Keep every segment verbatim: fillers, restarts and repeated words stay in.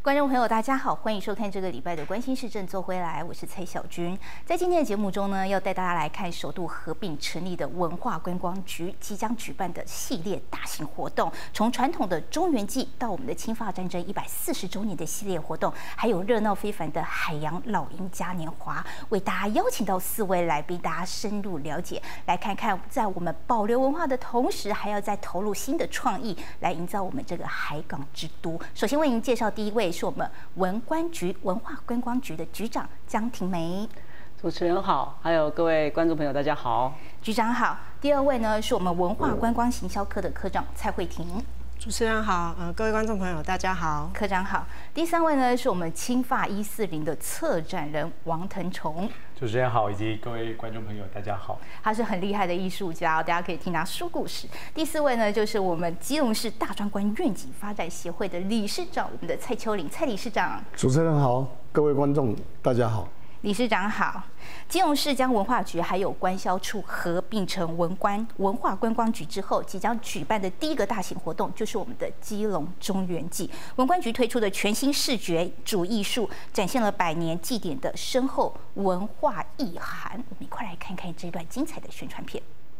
观众朋友，大家好，欢迎收看这个礼拜的关心市政做回来，我是蔡小军。在今天的节目中呢，要带大家来看首度合并成立的文化观光局即将举办的系列大型活动，从传统的中元祭到我们的清法战争一百四十周年的系列活动，还有热闹非凡的海洋老鹰嘉年华，为大家邀请到四位来宾，大家深入了解，来看看在我们保留文化的同时，还要再投入新的创意，来营造我们这个海港之都。首先为您介绍第一位。是我们文观局文化观光局的局长江婷梅。 主持人好，还有各位观众朋友，大家好。 局长好。第二位呢，是我们文化观光行销科的科长蔡慧婷。 主持人好，呃，各位观众朋友，大家好。 科长好。第三位呢，是我们清法一四零的策展人王腾崇。 主持人好，以及各位观众朋友，大家好。 他是很厉害的艺术家，大家可以听他说故事。第四位呢，就是我们基隆市大专官愿景发展协会的理事长，我们的蔡秋玲，蔡理事长。 主持人好，各位观众大家好。 理事长好。基隆市将文化局还有观销处合并成文观文化观光局之后，即将举办的第一个大型活动就是我们的基隆中元祭。文观局推出的全新视觉主艺术，展现了百年祭典的深厚文化意涵。我们一块来看看这段精彩的宣传片。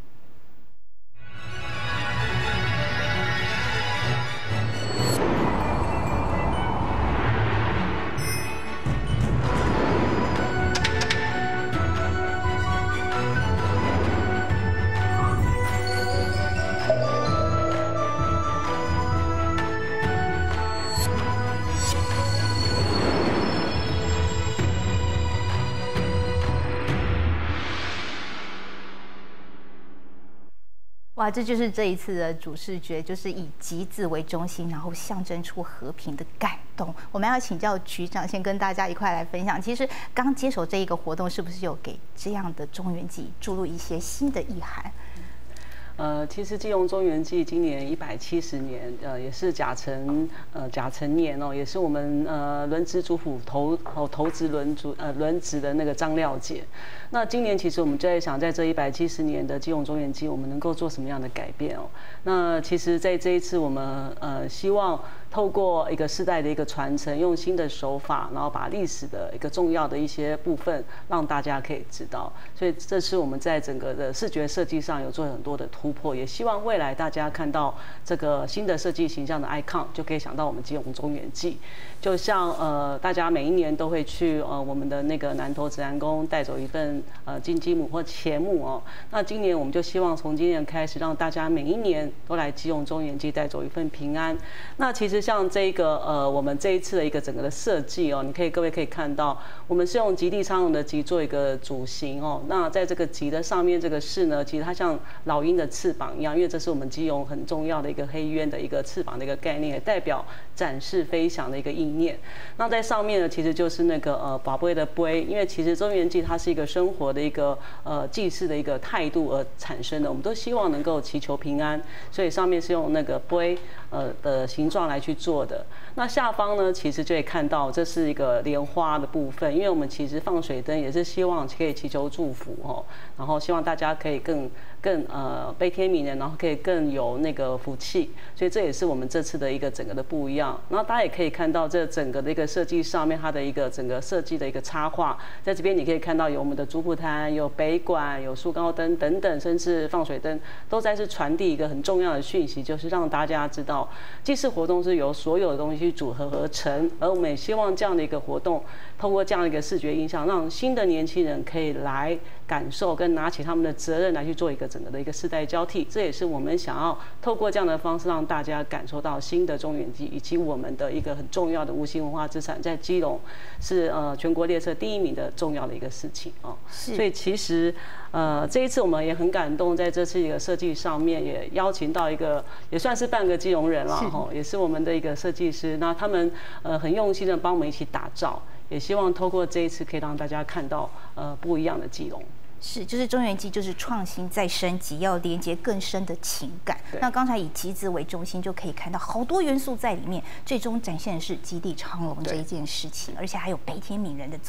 哇，这就是这一次的主视觉，就是以集字为中心，然后象征出和平的感动。我们要请教局长，先跟大家一块来分享。其实刚接手这一个活动，是不是有给这样的中元祭注入一些新的意涵？ 呃，其实基隆中元祭今年一百七十年，呃，也是甲辰呃甲辰年哦，也是我们呃轮值主府投哦投资轮主呃轮值的那个张廖节。那今年其实我们就在想，在这一百七十年的基隆中元祭，我们能够做什么样的改变哦？那其实，在这一次我们呃希望透过一个世代的一个传承，用新的手法，然后把历史的一个重要的一些部分让大家可以知道。所以这是我们在整个的视觉设计上有做很多的突破，也希望未来大家看到这个新的设计形象的 icon， 就可以想到我们基隆中元祭。就像呃大家每一年都会去呃我们的那个南投指南宫带走一份呃金鸡母或钱母哦。那今年我们就希望从今年开始，让大家每一年都来基隆中元祭带走一份平安。那其实像这个呃我们这一次的一个整个的设计哦，你可以各位可以看到，我们是用极地苍龙的极做一个主形哦。那在这个极的上面这个翅呢，其实它像老鹰的翅膀一样，因为这是我们基隆很重要的一个黑鸢的一个翅膀的一个概念，也代表展示飞翔的一个意念。那在上面呢，其实就是那个呃宝贝的杯，因为其实中元祭它是一个生活的一个呃祭祀的一个态度而产生的，我们都希望能够祈求平安，所以上面是用那个杯呃的形状来去做的。那下方呢，其实就可以看到这是一个莲花的部分，因为我们其实放水灯也是希望可以祈求祝福哦，然后希望大家可以更更呃悲天悯人，然后可以更有那个福气，所以这也是我们这次的一个整个的不一样。然后大家也可以看到这整个的一个设计上面，它的一个整个设计的一个插画，在这边你可以看到有我们的主普坛、有北馆、有树高灯等等，甚至放水灯，都在是传递一个很重要的讯息，就是让大家知道祭祀活动是由所有的东西组合而成，而我们也希望这样的一个活动，透过这样的一个视觉印象，让新的年轻人可以来感受跟拿起他们的责任来去做一个整个的一个世代交替。这也是我们想要透过这样的方式，让大家感受到新的中元祭以及我们的一个很重要的无形文化资产，在基隆是呃全国列册第一名的重要的一个事情哦。所以其实呃这一次我们也很感动，在这次一个设计上面也邀请到一个也算是半个基隆人了哈，也是我们的一个设计师，那他们呃很用心的帮我们一起打造，也希望透过这一次可以让大家看到呃不一样的基隆。 是，就是中元祭就是创新再升级，要连接更深的情感。那刚才以集字为中心，就可以看到好多元素在里面，最终展现的是基地昌隆这一件事情，而且还有悲天悯人的宗怀。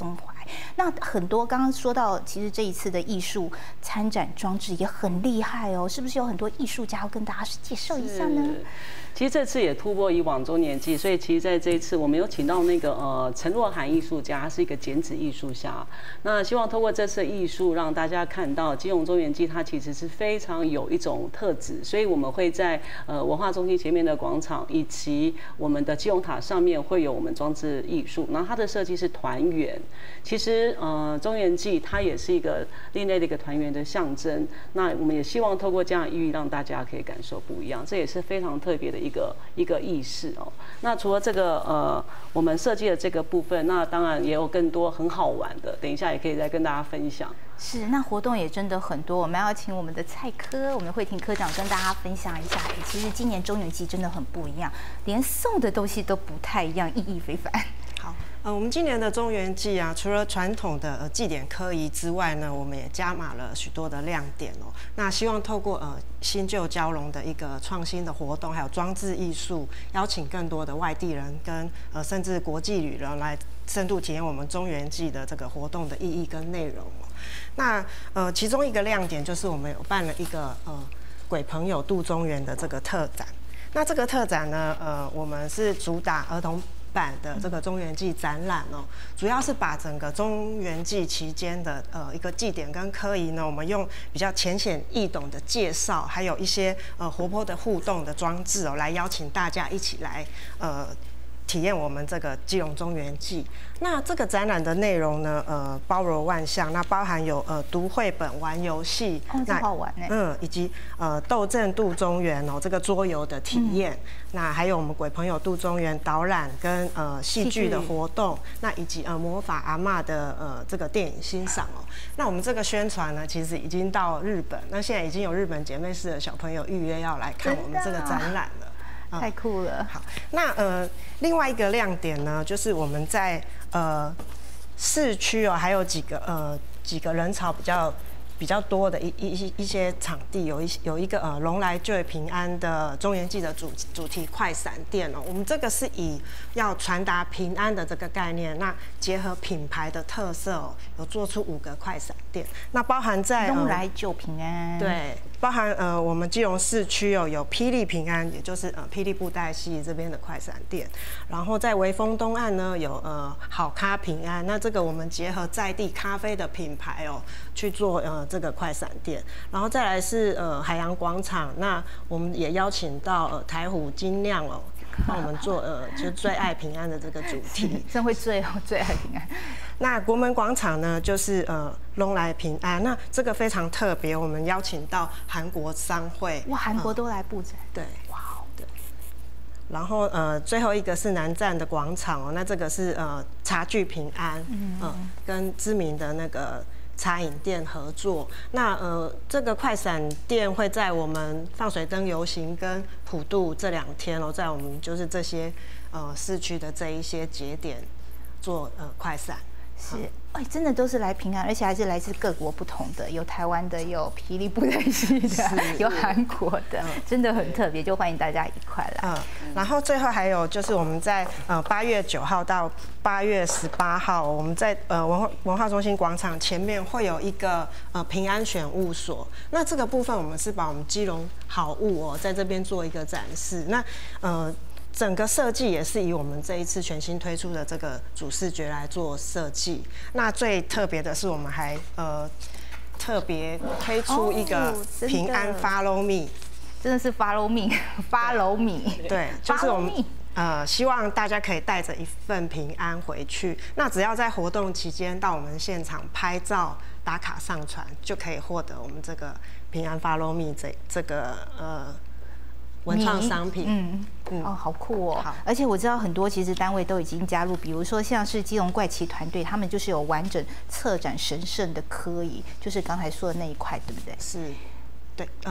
那很多刚刚说到，其实这一次的艺术参展装置也很厉害哦，是不是有很多艺术家要跟大家介绍一下呢？ 其实这次也突破以往周年祭，所以其实在这一次我们有请到那个呃陈若涵艺术家，他是一个剪纸艺术家。那希望透过这次的艺术，让大家看到基隆周年祭它其实是非常有一种特质，所以我们会在呃文化中心前面的广场以及我们的基隆塔上面会有我们装置艺术，然后它的设计是团圆。其实呃周年祭它也是一个另类的一个团圆的象征。那我们也希望透过这样的意义，让大家可以感受不一样，这也是非常特别的一个一个意识哦。那除了这个呃我们设计的这个部分，那当然也有更多很好玩的，等一下也可以再跟大家分享。 是，那活动也真的很多，我们要请我们的蔡科，我们的慧婷科长跟大家分享一下。其实今年中元祭真的很不一样，连送的东西都不太一样，意义非凡。 好，呃，我们今年的中元祭啊，除了传统的呃祭典科仪之外呢，我们也加码了许多的亮点哦。那希望透过呃新旧交融的一个创新的活动，还有装置艺术，邀请更多的外地人跟呃甚至国际旅人来深度体验我们中元祭的这个活动的意义跟内容哦。那呃其中一个亮点就是我们有办了一个呃鬼朋友度中元的这个特展。那这个特展呢，呃，我们是主打儿童版的这个中元祭展览哦，主要是把整个中元祭期间的呃一个祭典跟科仪呢，我们用比较浅显易懂的介绍，还有一些呃活泼的互动的装置哦，来邀请大家一起来呃体验我们这个基隆中元祭。那这个展览的内容呢，呃，包罗万象，那包含有呃读绘本、玩游戏， 哦，这好玩哎， 嗯，以及呃斗阵度中元哦，这个桌游的体验，嗯、那还有我们鬼朋友度中元导览跟呃戏剧的活动，那以及呃魔法阿嬷的呃这个电影欣赏哦。那我们这个宣传呢，其实已经到日本，那现在已经有日本姐妹市的小朋友预约要来看我们这个展览了。 太酷了！ 好，那呃，另外一个亮点呢，就是我们在呃市区哦，还有几个呃几个人潮比较比较多的一一一些场地，有一有一个呃龙来就平安的中元祭的主主题快闪店哦，我们这个是以要传达平安的这个概念，那结合品牌的特色哦，有做出五个快闪店，那包含在龙来就平安， 对。包含呃我们基隆市区哦有霹雳平安，也就是呃霹雳布袋戏这边的快闪店，然后在微风东岸呢有呃好咖平安，那这个我们结合在地咖啡的品牌哦去做呃这个快闪店，然后再来是呃海洋广场，那我们也邀请到呃台虎精酿哦帮我们做呃就最爱平安的这个主题， 真会最哦最爱平安。 那国门广场呢，就是呃龙来平安，那这个非常特别，我们邀请到韩国商会， 哇，韩国都来布展， 对， 哇哦， 对。然后呃最后一个是南站的广场哦，那这个是呃茶具平安，嗯、呃，跟知名的那个茶饮店合作。那呃这个快闪店会在我们放水灯游行跟普渡这两天哦，在我们就是这些呃市区的这一些节点做呃快闪。 是，哎，真的都是来平安，而且还是来自各国不同的，有台湾的，有霹雳布袋戏的，有韩国的，嗯、真的很特别，就欢迎大家一块来。 嗯，然后最后还有就是我们在呃八月九号到八月十八号，我们在呃文化文化中心广场前面会有一个呃平安选物所，那这个部分我们是把我们基隆好物哦在这边做一个展示，那呃。整个设计也是以我们这一次全新推出的这个主视觉来做设计。那最特别的是，我们还呃特别推出一个平安 Follow Me，、哦、 真的是 Follow Me，Follow Me， 对，就是我们呃希望大家可以带着一份平安回去。那只要在活动期间到我们现场拍照打卡上传，就可以获得我们这个平安 Follow Me 这这个呃。文创商品， 嗯嗯，哦，好酷哦！而且我知道很多其实单位都已经加入，比如说像是基隆怪奇团队，他们就是有完整策展神圣的科仪，就是刚才说的那一块，对不对？ 是，对，呃，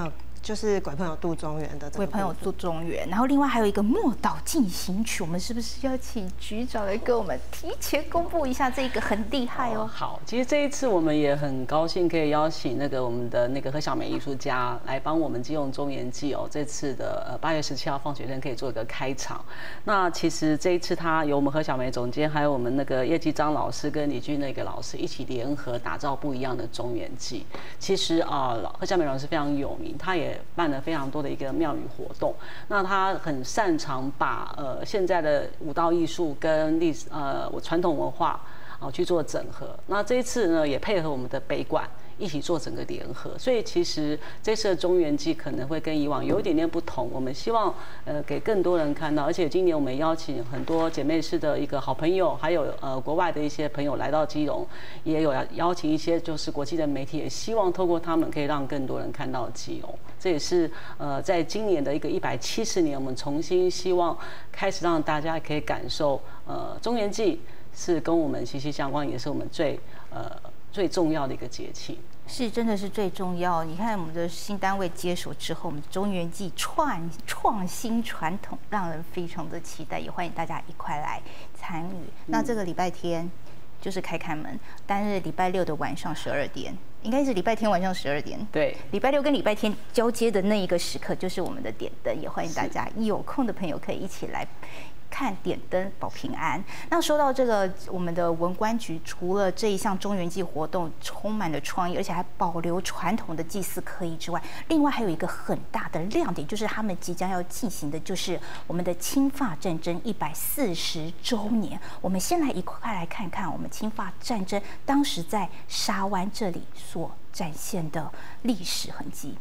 就是鬼朋友渡中原的这个鬼朋友渡中原，然后另外还有一个默祷进行曲，我们是不是要请局长来跟我们提前公布一下？这个很厉害哦。 好，其实这一次我们也很高兴可以邀请那个我们的那个何小梅艺术家来帮我们基隆中原祭哦，这次的呃八月十七号放学生可以做一个开场。那其实这一次他有我们何小梅总监，还有我们那个叶继章老师跟李俊那个老师一起联合打造不一样的中原祭。其实啊，何小梅老师非常有名，他也办了非常多的一个庙宇活动。那他很擅长把呃现在的舞蹈艺术跟历史呃我传统文化啊去做整合。那这一次呢，也配合我们的北管一起做整个联合，所以其实这次的中原祭可能会跟以往有一点点不同。我们希望呃给更多人看到，而且今年我们邀请很多姐妹市的一个好朋友，还有呃国外的一些朋友来到基隆，也有邀请一些就是国际的媒体，也希望透过他们可以让更多人看到基隆。这也是呃在今年的一个一百七十年，我们重新希望开始让大家可以感受呃中原祭是跟我们息息相关，也是我们最呃。最重要的一个节气， 是真的是最重要。你看我们的新单位接手之后，我们中原祭创创新传统，让人非常的期待，也欢迎大家一块来参与。那这个礼拜天就是开开门，但是礼拜六的晚上十二点，应该是礼拜天晚上十二点。 对， 礼拜六跟礼拜天交接的那一个时刻，就是我们的点灯，也欢迎大家有空的朋友可以一起来看点灯保平安。那说到这个，我们的文官局除了这一项中原祭活动充满了创意，而且还保留传统的祭祀科仪之外，另外还有一个很大的亮点，就是他们即将要进行的就是我们的清法战争一百四十周年。我们先来一块来看看我们清法战争当时在沙湾这里所展现的历史痕迹。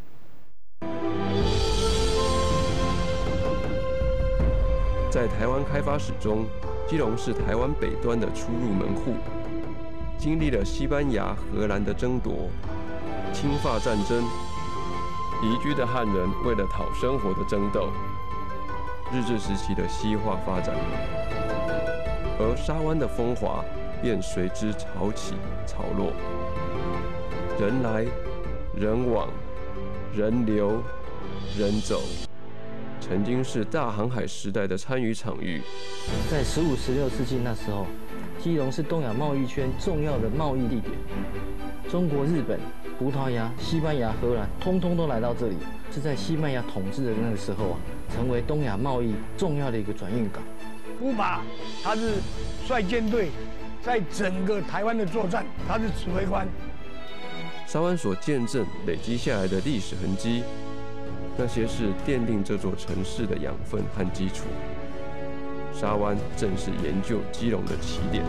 在台湾开发史中，基隆是台湾北端的出入门户，经历了西班牙、荷兰的争夺、清法战争，移居的汉人为了讨生活的争斗，日治时期的西化发展，而沙湾的风华便随之潮起潮落，人来人往，人流人走。曾经是大航海时代的参与场域。 在十五、十六世纪那时候，基隆是东亚贸易圈重要的贸易地点。中国、日本、葡萄牙、西班牙、荷兰，通通都来到这里。是在西班牙统治的那个时候啊，成为东亚贸易重要的一个转运港。 古巴他是率舰队，在整个台湾的作战，他是指挥官。 沙湾所见证累积下来的历史痕迹。那些是奠定这座城市的养分和基础。沙湾正是研究基隆的起点。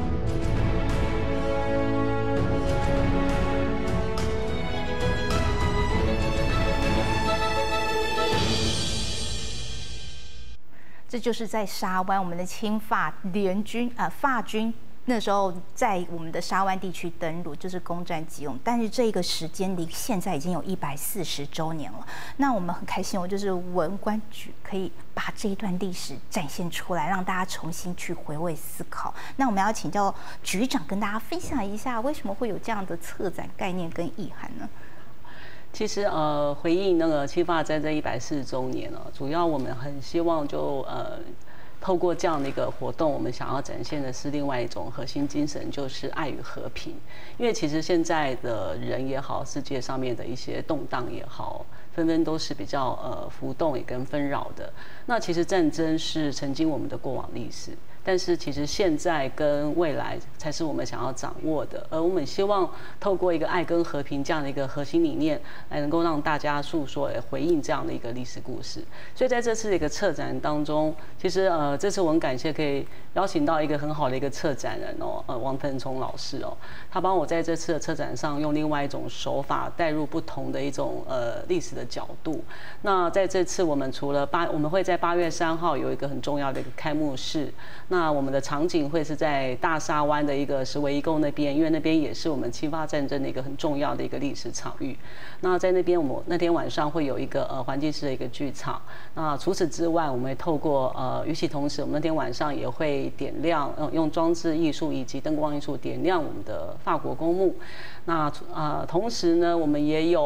这就是在沙湾，我们的清法联军啊、呃，法军。那时候在我们的沙湾地区登陆，就是攻占基隆，但是这个时间离现在已经有一百四十周年了。那我们很开心哦，就是文官局可以把这一段历史展现出来，让大家重新去回味思考。那我们要请教局长跟大家分享一下，为什么会有这样的策展概念跟意涵呢？ 其实呃，回应那个清法战争一百四十周年呢，主要我们很希望就呃。透过这样的一个活动，我们想要展现的是另外一种核心精神，就是爱与和平。因为其实现在的人也好，世界上面的一些动荡也好，纷纷都是比较呃浮动也跟纷扰的。那其实战争是曾经我们的过往历史，但是其实现在跟未来才是我们想要掌握的。而我们希望透过一个爱跟和平这样的一个核心理念，来能够让大家诉说、回应这样的一个历史故事。所以在这次的一个策展当中，其实呃这次我很感谢可以邀请到一个很好的一个策展人哦，呃王腾聪老师哦，他帮我在这次的策展上用另外一种手法带入不同的一种呃历史的角度。那在这次我们除了八，我们会在八月三号有一个很重要的一个开幕式。那我们的场景会是在大沙湾的一个石围沟那边，因为那边也是我们清法战争的一个很重要的一个历史场域。那在那边，我们那天晚上会有一个呃环境式的一个剧场。那除此之外，我们会透过呃，与其同时，我们那天晚上也会点亮，呃、用装置艺术以及灯光艺术点亮我们的法国公墓。那呃，同时呢，我们也有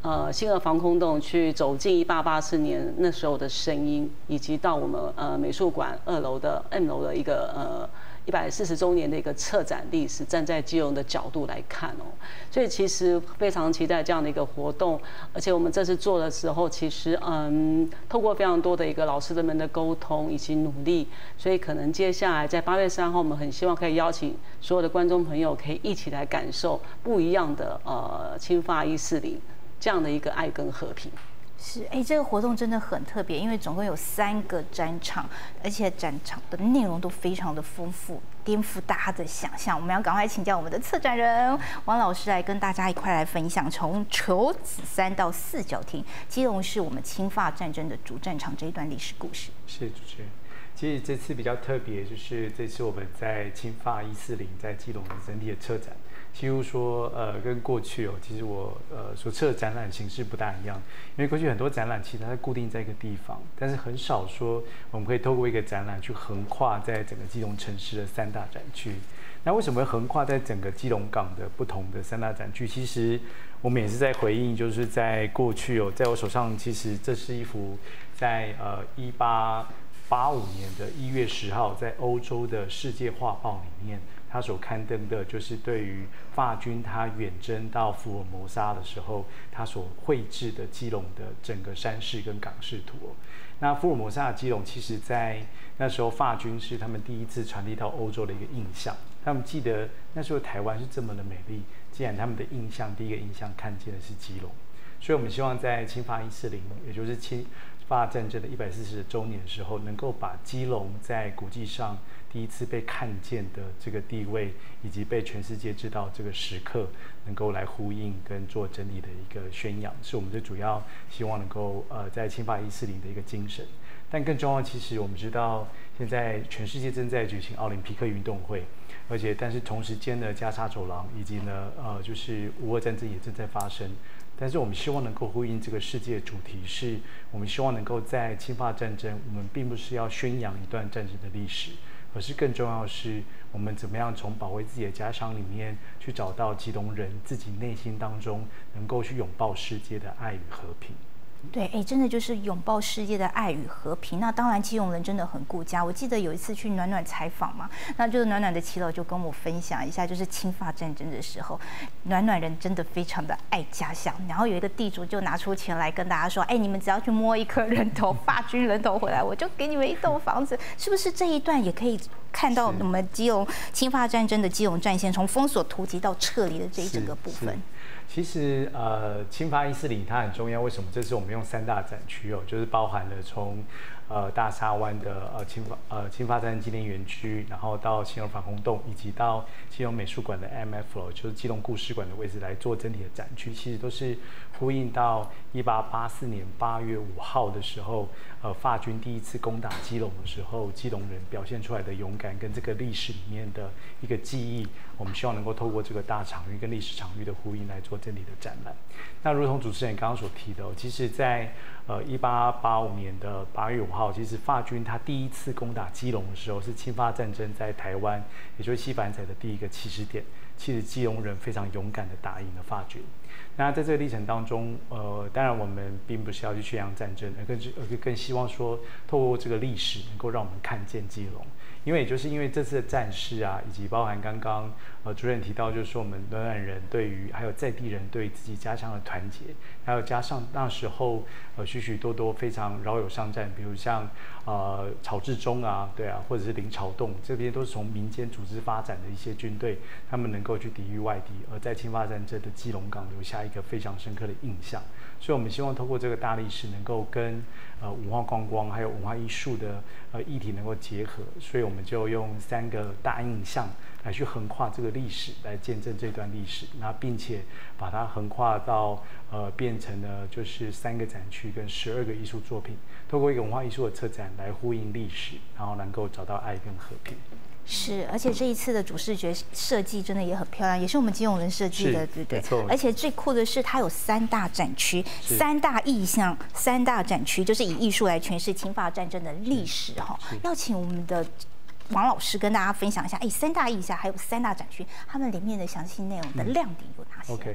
呃新俄防空洞去走进一八八四年那时候的声音，以及到我们呃美术馆二楼的 M 楼的一个呃。一百四十周年的一个策展历史，站在基隆的角度来看哦，所以其实非常期待这样的一个活动。而且我们这次做的时候，其实嗯，透过非常多的一个老师们的沟通以及努力，所以可能接下来在八月三号，我们很希望可以邀请所有的观众朋友，可以一起来感受不一样的呃青发一四零这样的一个爱跟和平。 是，哎，这个活动真的很特别，因为总共有三个展场，而且展场的内容都非常的丰富，颠覆大家的想象。我们要赶快请教我们的策展人王老师来跟大家一块来分享，从求子山到四角亭，基隆是我们青发战争的主战场这一段历史故事。 谢谢主持人。其实这次比较特别，就是这次我们在青发一四零在基隆的整体的策展。几乎说，呃，跟过去哦，其实我呃所策的展览形式不大一样，因为过去很多展览其实它是固定在一个地方，但是很少说我们可以透过一个展览去横跨在整个基隆城市的三大展区。那为什么会横跨在整个基隆港的不同的三大展区？其实我们也是在回应，就是在过去哦，在我手上，其实这是一幅在呃一八八五年的一月十号，在欧洲的世界画报里面。他所刊登的就是对于法军他远征到福尔摩沙的时候，他所绘制的基隆的整个山势跟港势图、哦。那福尔摩沙的基隆，其实在那时候法军是他们第一次传递到欧洲的一个印象。他们记得那时候台湾是这么的美丽，既然他们的印象第一个印象看见的是基隆，所以我们希望在青发一四零，也就是青发战争的一百四十周年的时候，能够把基隆在国际上第一次被看见的这个地位，以及被全世界知道这个时刻，能够来呼应跟做整体的一个宣扬，是我们最主要希望能够呃在青发一四零的一个精神。但更重要，其实我们知道现在全世界正在举行奥林匹克运动会，而且但是同时间呢，加沙走廊以及呢呃就是乌俄战争也正在发生。但是我们希望能够呼应这个世界主题是，我们希望能够在青发战争，我们并不是要宣扬一段战争的历史，而是更重要的是，我们怎么样从保卫自己的家乡里面去找到基隆人自己内心当中能够去拥抱世界的爱与和平。 对，哎，真的就是拥抱世界的爱与和平。那当然，基隆人真的很顾家。我记得有一次去暖暖采访嘛，那就是暖暖的耆老就跟我分享一下，就是青发战争的时候，暖暖人真的非常的爱家乡。然后有一个地主就拿出钱来跟大家说，哎，你们只要去摸一颗人头，法军人头回来，我就给你们一栋房子。是不是这一段也可以看到我们基隆青发战争的基隆战线，从封锁突击到撤离的这一整个部分？ 其实呃，青发一四零它很重要，为什么？这次我们用三大展区哦，就是包含了从呃大沙湾的呃青发呃青发战争纪念园区，然后到基隆防空洞，以及到基隆美术馆的 M F 楼，就是基隆故事馆的位置来做整体的展区，其实都是呼应到一八八四年八月五号的时候，呃法军第一次攻打基隆的时候，基隆人表现出来的勇敢跟这个历史里面的一个记忆，我们希望能够透过这个大场域跟历史场域的呼应来做整体的展览。那如同主持人刚刚所提的，其实在呃一八八五年的八月五号，其实法军他第一次攻打基隆的时候，是青发战争在台湾，也就是西反仔的第一个起始点。其实基隆人非常勇敢的打赢了法军。那在这个历程当中，呃，当然我们并不是要去宣扬战争，而更而更希望说，透过这个历史能够让我们看见基隆。因为也就是因为这次的战事啊，以及包含刚刚呃主任提到，就是说我们暖暖人对于还有在地人对于自己家乡的团结，还有加上那时候呃许许多多非常饶有商战，比如像呃曹志忠啊，对啊，或者是林朝栋这边都是从民间组织发展的一些军队，他们能够去抵御外敌，而在青发战争的基隆港留下一个非常深刻的印象。所以我们希望透过这个大历史，能够跟呃文化观光还有文化艺术的呃议题能够结合，所以我们就用三个大印象来去横跨这个历史，来见证这段历史，那并且把它横跨到呃变成了就是三个展区跟十二个艺术作品，透过一个文化艺术的策展来呼应历史，然后能够找到爱跟和平。 是，而且这一次的主视觉设计真的也很漂亮，也是我们基隆人设计的，对不对？ 没错。 而且最酷的是，它有三大展区、三大意象、三大展区，就是以艺术来诠释青发战争的历史哈。要请我们的王老师跟大家分享一下，哎，三大意象还有三大展区，他们里面的详细内容的亮点有哪些？ OK。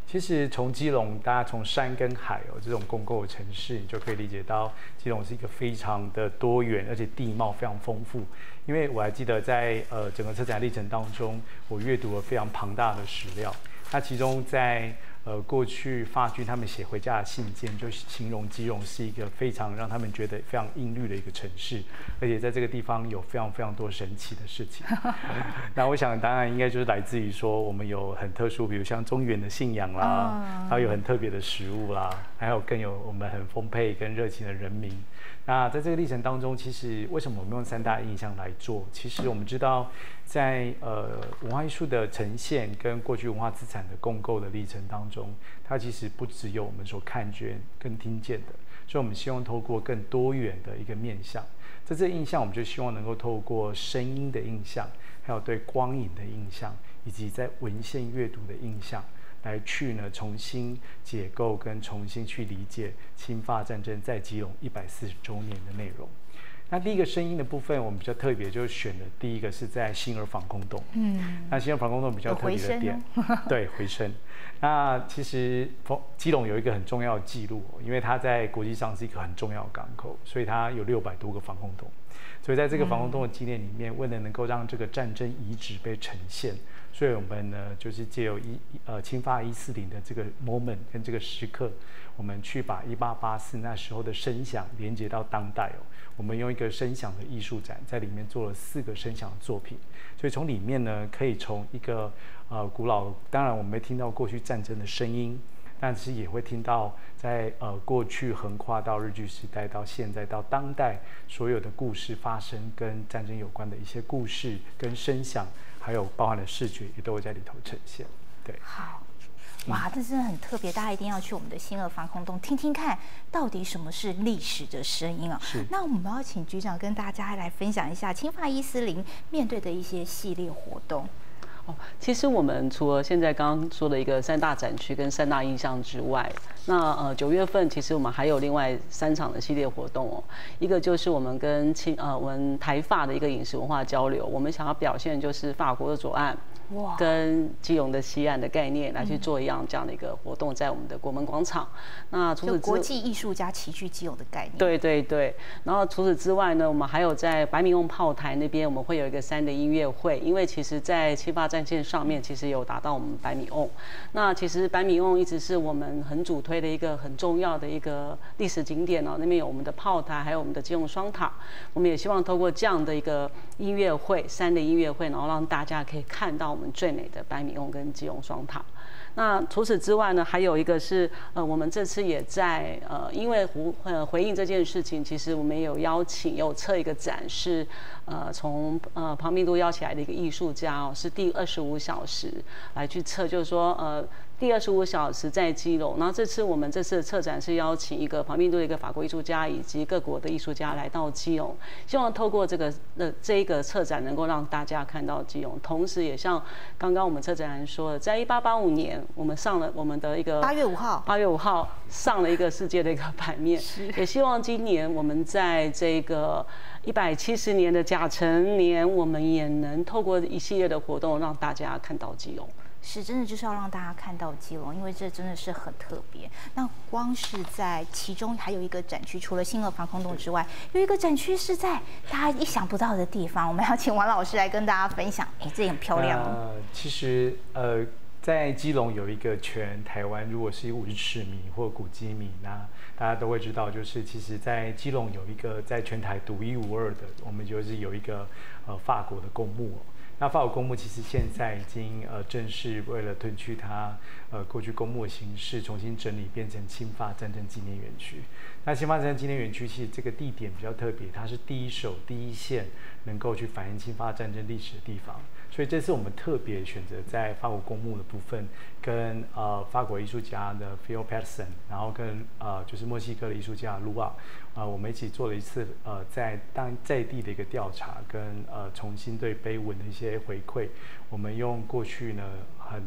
其实从基隆，大家从山跟海哦这种共构的城市，你就可以理解到基隆是一个非常的多元，而且地貌非常丰富。因为我还记得在呃整个车展历程当中，我阅读了非常庞大的史料。那其中在呃过去法军他们写回家的信件，就形容基隆是一个非常让他们觉得非常阴郁的一个城市，而且在这个地方有非常非常多神奇的事情。那我想当然应该就是来自于说我们有很特殊，比如像中原的信仰啦，还有很特别的食物啦，还有更有我们很丰沛跟热情的人民。那在这个历程当中，其实为什么我们用三大印象来做？其实我们知道在，在呃文化艺术的呈现跟过去文化资产的共构的历程当中，它其实不只有我们所看见跟听见的，所以我们希望透过更多元的一个面向。在这个印象，我们就希望能够透过声音的印象，还有对光影的印象，以及在文献阅读的印象，来去呢重新解构跟重新去理解清法战争在基隆一百四十周年的内容。那第一个声音的部分，我们比较特别，就选的第一个是在新儿防空洞。嗯，那新儿防空洞比较特别的点，哦、对回声。那其实基隆有一个很重要的记录，因为它在国际上是一个很重要的港口，所以它有六百多个防空洞。所以在这个防空洞的纪念里面，为了能够让这个战争遗址被呈现，所以我们呢就是借由一呃清法一四零的这个 moment 跟这个时刻，我们去把一八八四那时候的声响连接到当代哦。我们用一个声响的艺术展，在里面做了四个声响的作品，所以从里面呢，可以从一个呃古老，当然我们会听到过去战争的声音，但是也会听到在呃过去横跨到日据时代到现在到当代所有的故事发生跟战争有关的一些故事跟声响，还有包含的视觉也都会在里头呈现。对， 好。哇，这真的很特别，大家一定要去我们的新儿防空洞听听看，到底什么是历史的声音啊？是。那我们要请局长跟大家来分享一下清法一四零面对的一些系列活动。 哦，其实我们除了现在刚刚说的一个三大展区跟三大印象之外，那呃九月份其实我们还有另外三场的系列活动哦。一个就是我们跟清呃我们台法的一个饮食文化交流，我们想要表现就是法国的左岸。跟基隆的西岸的概念来去做一样这样的一个活动，在我们的国门广场。那除此之外， 国际艺术家齐聚基隆的概念。 对对对。然后除此之外呢，我们还有在白米瓮炮台那边，我们会有一个三的音乐会。因为其实，在清法战线上面，其实有达到我们白米瓮。那其实白米瓮一直是我们很主推的一个很重要的一个历史景点哦。那边有我们的炮台，还有我们的基隆双塔。我们也希望透过这样的一个音乐会，三的音乐会，然后让大家可以看到我们最美的白米瓮跟基隆双塔。那除此之外呢，还有一个是呃，我们这次也在呃，因为回呃回应这件事情，其实我们也有邀请，有测一个展是呃从呃庞毕度邀起来的一个艺术家哦，是第二十五小时来去测，就是说呃。第二十五小时在基隆，然后这次我们这次的策展是邀请一个庞毕度的一个法国艺术家以及各国的艺术家来到基隆，希望透过这个呃这一个策展能够让大家看到基隆，同时也像刚刚我们策展人说的，在一八八五年我们上了我们的一个八月五号， 八月五号上了一个世界的一个版面，也希望今年我们在这个一百七十年的甲辰年，我们也能透过一系列的活动让大家看到基隆。 是，真的就是要让大家看到基隆，因为这真的是很特别。那光是在其中还有一个展区，除了新乐防空洞之外，有一个展区是在大家意想不到的地方。我们要请王老师来跟大家分享。哎，这很漂亮哦。 呃，其实呃，在基隆有一个全台湾，如果是文史迷或古迹迷，那大家都会知道，就是其实在基隆有一个在全台独一无二的，我们就是有一个呃法国的公墓哦。那法国公墓其实现在已经呃正式为了褪去它呃过去公墓的形式，重新整理变成清法战争纪念园区。那清法战争纪念园区其实这个地点比较特别，它是第一手第一线能够去反映清法战争历史的地方。所以这次我们特别选择在法国公墓的部分，跟呃法国艺术家的 Phil Patterson， 然后跟呃就是墨西哥的艺术家 Lua， 呃我们一起做了一次呃在当在地的一个调查，跟呃重新对碑文的一些回馈。我们用过去呢很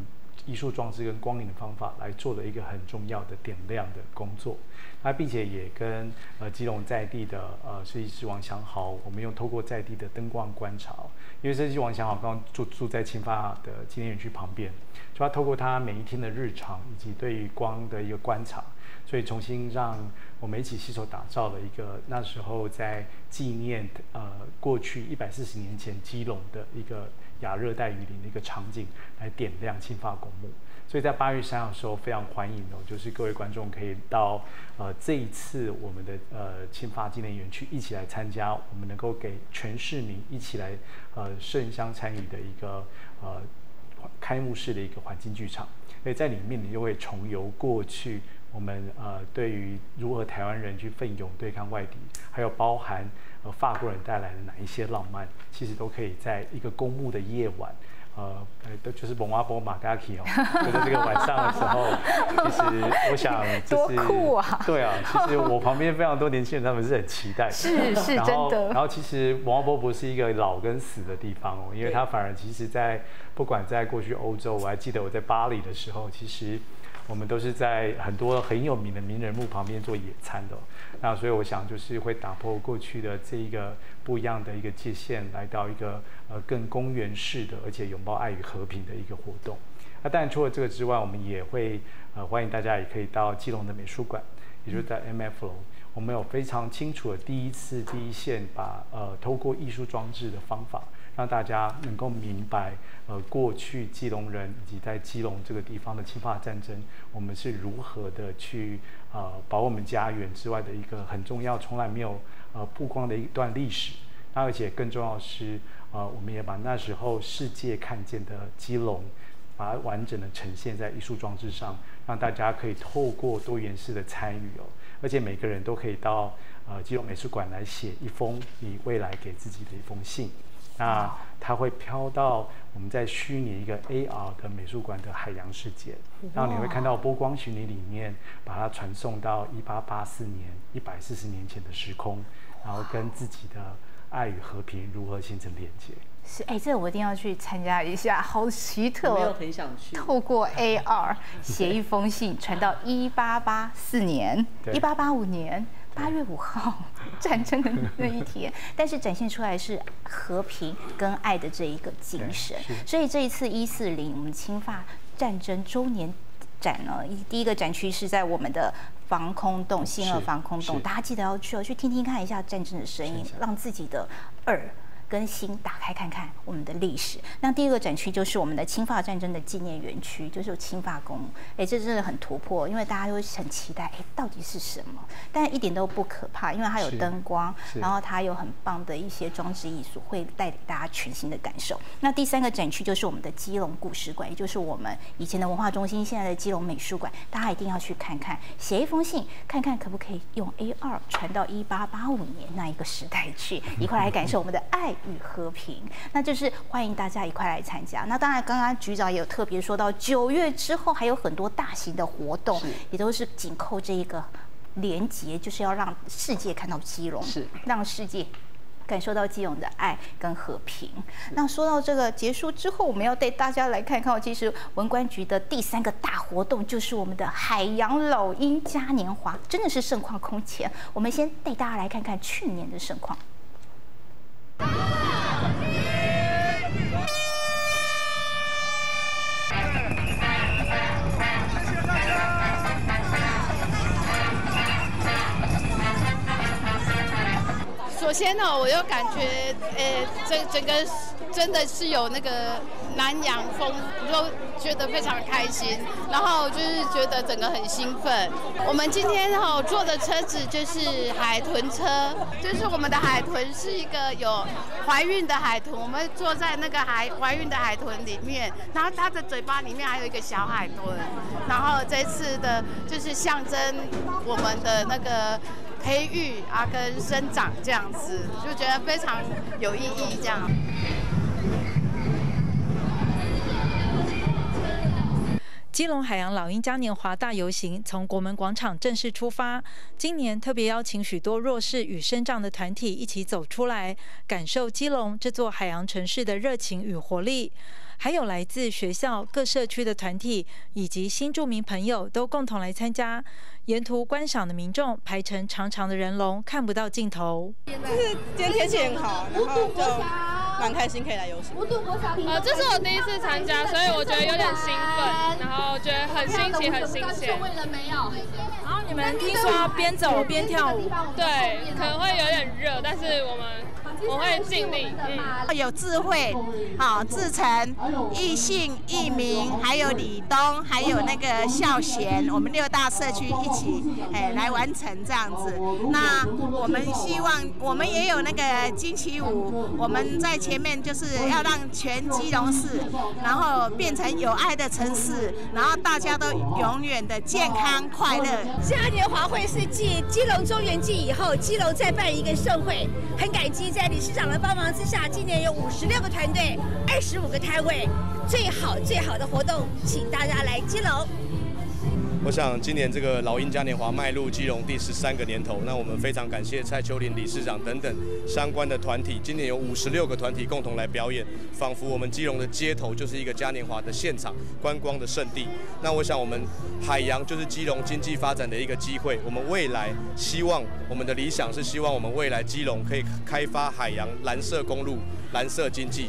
艺术装置跟光影的方法来做了一个很重要的点亮的工作。那并且也跟呃基隆在地的呃设计师王祥豪，我们用透过在地的灯光观察，因为设计师王祥豪刚刚住住在清发的纪念园区旁边，所以他透过他每一天的日常以及对于光的一个观察，所以重新让我们一起携手打造了一个那时候在纪念呃过去一百四十年前基隆的一个亚热带雨林的一个场景，来点亮清发公墓。所以在八月三号的时候非常欢迎哦，就是各位观众可以到呃这一次我们的呃清发纪念园区一起来参加，我们能够给全市民一起来呃盛香参与的一个呃开幕式的一个环境剧场。所以在里面你就会重游过去我们呃对于如何台湾人去奋勇对抗外敌，还有包含呃法国人带来的哪一些浪漫，其实都可以在一个公墓的夜晚。呃，呃，就是蒙阿波马嘎奇哦，就在这个晚上的时候，其实我想就是多酷啊！ 对啊，其实我旁边非常多年轻人，他们是很期待的， 是是真的。 然后其实蒙阿波不是一个老跟死的地方哦，因为它反而其实在不管在过去欧洲，我还记得我在巴黎的时候，其实我们都是在很多很有名的名人墓旁边做野餐的、哦。那所以我想就是会打破过去的这一个不一样的一个界限，来到一个呃更公园式的，而且拥抱爱与和平的一个活动。那当然除了这个之外，我们也会呃欢迎大家也可以到基隆的美术馆，也就是在 M F 楼，我们有非常清楚的第一次第一线把呃透过艺术装置的方法，让大家能够明白呃过去基隆人以及在基隆这个地方的清发战争，我们是如何的去呃保我们家园之外的一个很重要从来没有呃曝光的一段历史。那而且更重要的是呃我们也把那时候世界看见的基隆，把它完整的呈现在艺术装置上，让大家可以透过多元式的参与哦，而且每个人都可以到呃基隆美术馆来写一封你未来给自己的一封信。那它会飘到我们在虚拟一个 A R 的美术馆的海洋世界，然后你会看到波光虚拟里面把它传送到一八八四年一百四十年前的时空，然后跟自己的爱与和平如何形成连接。 是，哎，这我一定要去参加一下，好奇特哦！ 没有很想去。 透过 A R 写一封信，传到一八八四年、一八八五年八月五号战争的那一天，但是展现出来是和平跟爱的这一个精神。所以这一次一四零我们清发战争周年展呢，第一个展区是在我们的防空洞，新二防空洞，大家记得要去哦，去听听看一下战争的声音，让自己的耳跟心打开看看我们的历史。那第二个展区就是我们的清发战争的纪念园区，就是清发公墓。哎，这真的很突破，因为大家都会很期待，哎，到底是什么？但一点都不可怕，因为它有灯光，然后它有很棒的一些装置艺术，会带给大家全新的感受。那第三个展区就是我们的基隆故事馆，也就是我们以前的文化中心，现在的基隆美术馆，大家一定要去看看，写一封信，看看可不可以用 A R 传到一八八五年那一个时代去，一块来感受我们的爱与和平。那就是欢迎大家一块来参加。那当然，刚刚局长也有特别说到，九月之后还有很多大型的活动，也都是紧扣这一个连结，就是要让世界看到基隆，是让世界感受到基隆的爱跟和平。那说到这个结束之后，我们要带大家来看看，其实文管局的第三个大活动就是我们的海洋老鹰嘉年华，真的是盛况空前。我们先带大家来看看去年的盛况。 首先呢，我就感觉，呃，整整个真的是有那个南洋风，就觉得非常开心，然后就是觉得整个很兴奋。我们今天哈坐的车子就是海豚车，就是我们的海豚是一个有怀孕的海豚，我们坐在那个海怀孕的海豚里面，然后它的嘴巴里面还有一个小海豚，然后这次的就是象征我们的那个培育啊跟生长这样子，就觉得非常有意义这样。 基隆海洋老鹰嘉年华大游行从国门广场正式出发，今年特别邀请许多弱势与身障的团体一起走出来，感受基隆这座海洋城市的热情与活力。 还有来自学校各社区的团体以及新住民朋友都共同来参加。沿途观赏的民众排成长长的人龙，看不到尽头。 就是今天天气很好，然后就蛮开心可以来游行。 呃，这是我第一次参加，所以我觉得有点兴奋，然后觉得很新奇、很新鲜。 然后你们听说要边走边跳舞？ 对，可能会有点热，但是我们我会尽力。 嗯，有智慧，好、哦，志成、义信、义民，还有李东，还有那个孝贤，我们六大社区一起哎来完成这样子。那我们希望，我们也有那个金旗舞，我们在前面就是要让全基隆市，然后变成有爱的城市，然后大家都永远的健康快乐。 嘉年华会是继基隆中元祭以后，基隆再办一个盛会，很感激在理事长的帮忙之下，今年有五十六个团队，二十五个摊位，最好最好的活动，请大家来基隆。 我想今年这个老鹰嘉年华迈入基隆第十三个年头，那我们非常感谢蔡秋玲理事长等等相关的团体，今年有五十六个团体共同来表演，仿佛我们基隆的街头就是一个嘉年华的现场，观光的圣地。那我想我们海洋就是基隆经济发展的一个机会，我们未来希望我们的理想是希望我们未来基隆可以开发海洋蓝色公路、蓝色经济。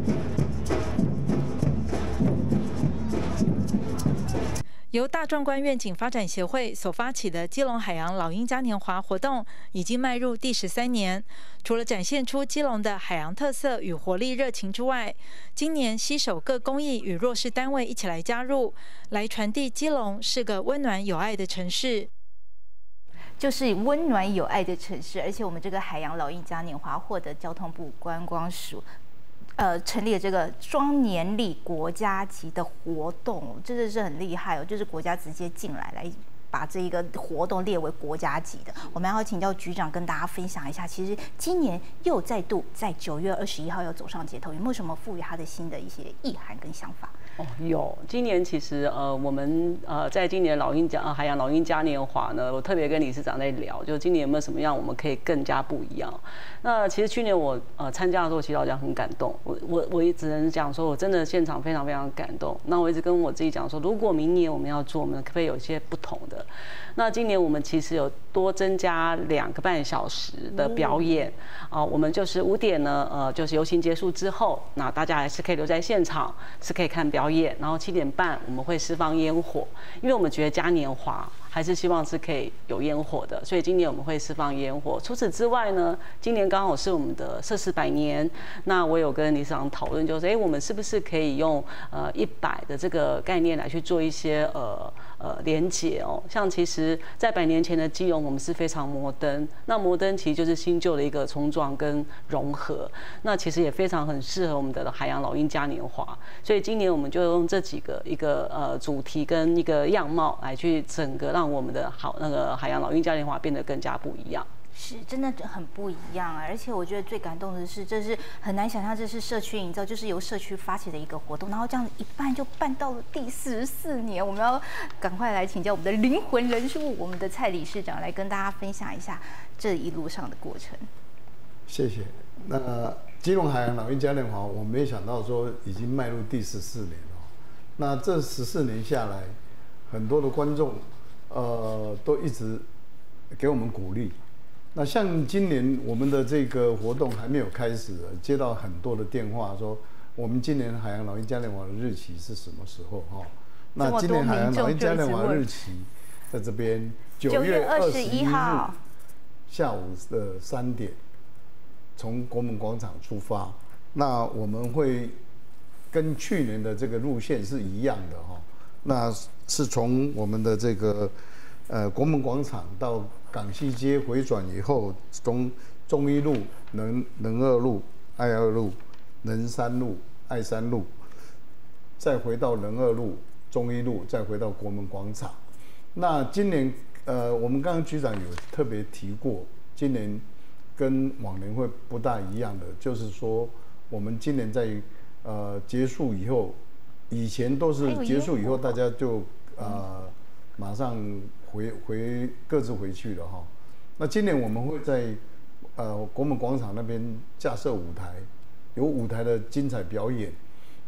由大壮观愿景发展协会所发起的基隆海洋老鹰嘉年华活动已经迈入第十三年。除了展现出基隆的海洋特色与活力热情之外，今年携手各公益与弱势单位一起来加入，来传递基隆是个温暖有爱的城市。 就是温暖有爱的城市，而且我们这个海洋老鹰嘉年华获得交通部观光署。呃，成立了这个双年历国家级的活动，真的是很厉害哦！就是国家直接进来来把这一个活动列为国家级的。我们要请教局长跟大家分享一下，其实今年又再度在九月二十一号要走上街头，有没有什么赋予它的新的一些意涵跟想法？ 哦，有。今年其实呃，我们呃，在今年老鹰嘉、呃、海洋老鹰嘉年华呢，我特别跟理事长在聊，就今年有没有什么样我们可以更加不一样。那其实去年我呃参加的时候，其实老讲很感动，我我我也只能讲说，我真的现场非常非常感动。那我一直跟我自己讲说，如果明年我们要做，我们可不可以有一些不同的？那今年我们其实有多增加两个半小时的表演啊、呃，我们就是五点呢，呃，就是游行结束之后，那大家还是可以留在现场，是可以看表演。然后七点半我们会释放烟火，因为我们觉得嘉年华还是希望是可以有烟火的，所以今年我们会释放烟火。除此之外呢，今年刚好是我们的社事百年，那我有跟理事长讨论，就是哎，我们是不是可以用呃一百的这个概念来去做一些呃呃连结哦？像其实，在百年前的基隆，我们是非常摩登，那摩登其实就是新旧的一个冲撞跟融合，那其实也非常很适合我们的海洋老鹰嘉年华，所以今年我们就用这几个一个呃主题跟一个样貌来去整个让。让我们的好那个海洋老鹰嘉年华变得更加不一样， 是真的很不一样啊！而且我觉得最感动的是，这是很难想象，这是社区营造，就是由社区发起的一个活动，然后这样一办就办到了第四十四年。我们要赶快来请教我们的灵魂人物，我们的蔡理事长来跟大家分享一下这一路上的过程。 谢谢。那基隆海洋老鹰嘉年华，我没想到说已经迈入第十四年了。那这十四年下来，很多的观众。呃，都一直给我们鼓励。那像今年我们的这个活动还没有开始，接到很多的电话说，我们今年海洋老鹰嘉年华的日期是什么时候？哈，那今年海洋老鹰嘉年华日期在这边，九月二十一号下午的三点，从国门广场出发。那我们会跟去年的这个路线是一样的哈。那是从我们的这个呃国门广场到港西街回转以后，从中一路、仁仁二路、爱二路、仁三路、爱三路，再回到仁二路、中一路，再回到国门广场。那今年呃，我们刚刚局长有特别提过，今年跟往年会不大一样的，就是说我们今年在呃结束以后。以前都是结束以后，大家就呃马上回回各自回去了哈。那今年我们会在呃国门广场那边架设舞台，有舞台的精彩表演。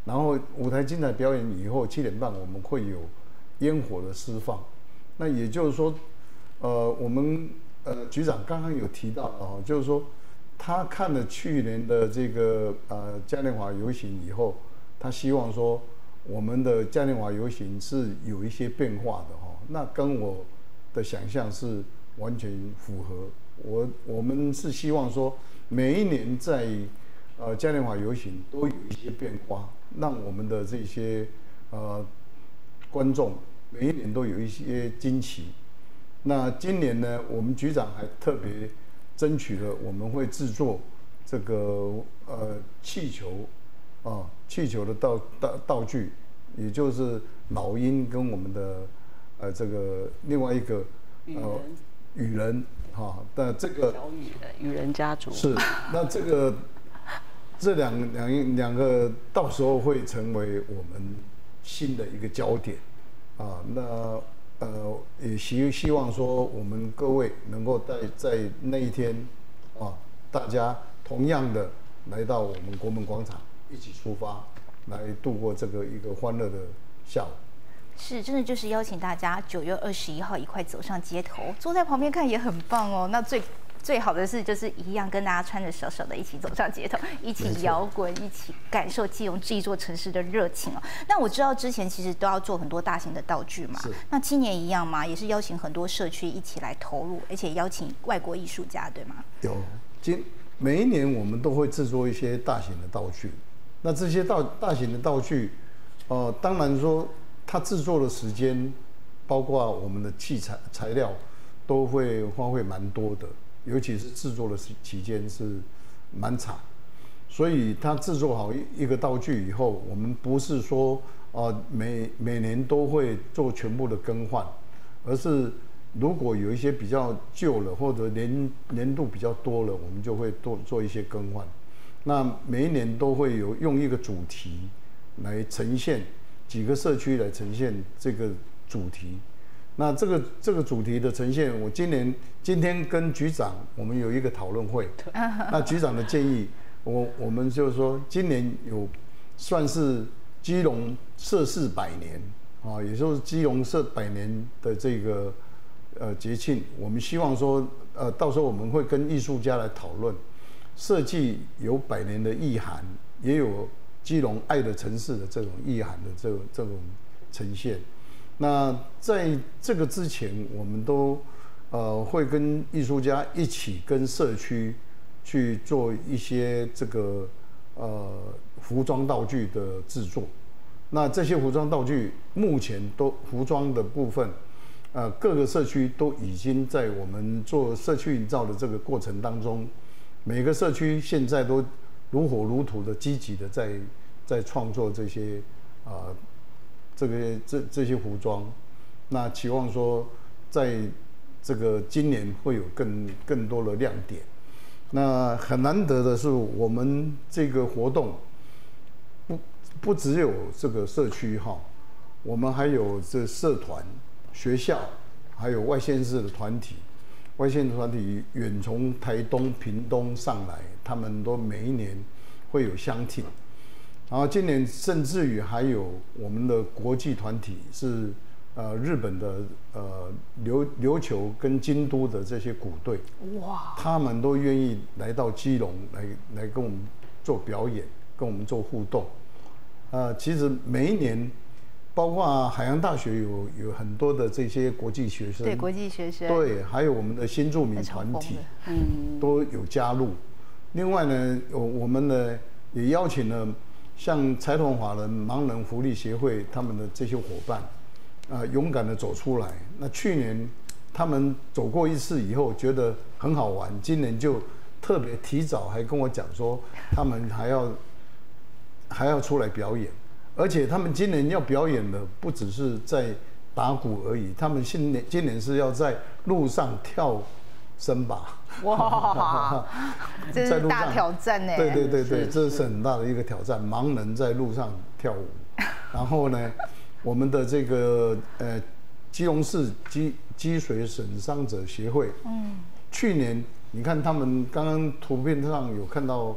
然后舞台精彩表演以后七点半我们会有烟火的释放。那也就是说，呃，我们呃局长刚刚有提到哦，就是说他看了去年的这个呃嘉年华游行以后，他希望说我们的嘉年华游行是有一些变化的哈。那跟我的想象是完全符合。我我们是希望说每一年在呃嘉年华游行都有一些变化，让我们的这些呃观众每一年都有一些惊奇。那今年呢，我们局长还特别争取了，我们会制作这个呃气球啊气球的道道道具，也就是老鹰跟我们的呃这个另外一个呃羽人哈，那这个小羽人羽人家族是那这个这两两两个到时候会成为我们新的一个焦点啊。那呃也希希望说我们各位能够在在那一天啊，大家同样的来到我们国门广场一起出发，来度过这个一个欢乐的下午。 是，真的就是邀请大家九月二十一号一块走上街头，坐在旁边看也很棒哦。那最最好的是，就是一样跟大家穿着小小的一起走上街头，一起摇滚，一起感受基隆这一座城市的热情哦。那我知道之前其实都要做很多大型的道具嘛，那今年一样吗？也是邀请很多社区一起来投入，而且邀请外国艺术家，对吗？ 有，今每一年我们都会制作一些大型的道具。那这些道大型的道具，呃，当然说它制作的时间，包括我们的器材材料，都会花费蛮多的。尤其是制作的期间是蛮长，所以它制作好一个道具以后，我们不是说呃每每年都会做全部的更换，而是如果有一些比较旧了或者年年度比较多了，我们就会多做一些更换。那每一年都会有用一个主题来呈现，几个社区来呈现这个主题。那这个这个主题的呈现，我今年今天跟局长我们有一个讨论会，那局长的建议，我我们就是说今年有算是基隆社事百年啊，也就是基隆社百年的这个呃节庆，我们希望说呃到时候我们会跟艺术家来讨论，设计有百年的意涵，也有基隆爱的城市的这种意涵的这种这种呈现。那在这个之前，我们都呃会跟艺术家一起跟社区去做一些这个呃服装道具的制作。那这些服装道具目前都服装的部分，呃各个社区都已经在我们做社区营造的这个过程当中，每个社区现在都如火如荼的积极的在在创作这些啊。呃这个这这些服装，那期望说，在这个今年会有更更多的亮点。那很难得的是，我们这个活动不不只有这个社区哈，我们还有这社团、学校，还有外县市的团体。外县团体远从台东、屏东上来，他们都每一年会有相挺。然后今年甚至于还有我们的国际团体是呃日本的呃琉琉球跟京都的这些鼓队，哇，他们都愿意来到基隆来来跟我们做表演，跟我们做互动。呃，其实每一年，包括海洋大学有有很多的这些国际学生， 对国际学生， 对，还有我们的新住民团体，嗯，都有加入。另外呢，我我们呢也邀请了。像财团法人盲人福利协会他们的这些伙伴，啊、呃，勇敢的走出来。那去年他们走过一次以后，觉得很好玩，今年就特别提早还跟我讲说，他们还要还要出来表演，而且他们今年要表演的不只是在打鼓而已，他们今年今年是要在路上跳森巴。 哇，这是大挑战呢！ 对对对对，这是很大的一个挑战。盲人在路上跳舞，然后呢，我们的这个呃基隆市脊脊髓损伤者协会，嗯，去年你看他们刚刚图片上有看到